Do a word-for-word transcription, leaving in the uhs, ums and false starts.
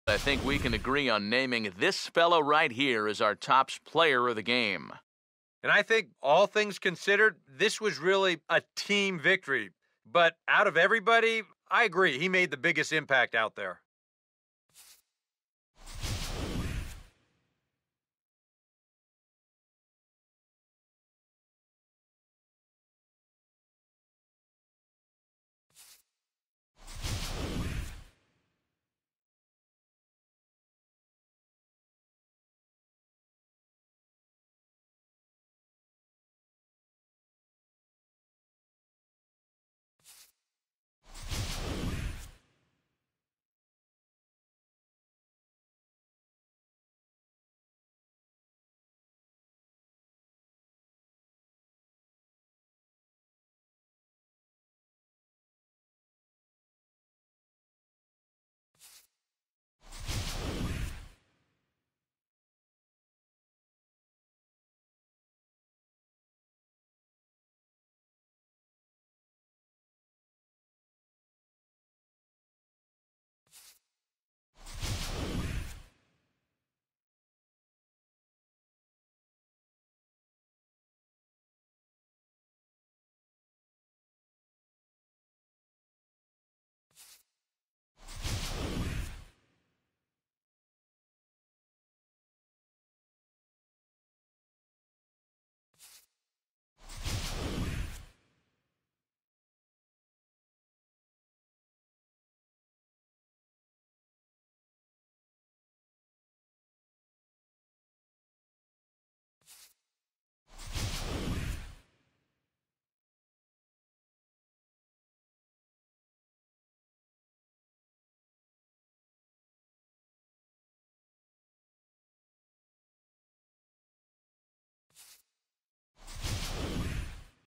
I think we can agree on naming this fellow right here as our top player of the game. And I think, all things considered, this was really a team victory. But out of everybody, I agree, he made the biggest impact out there.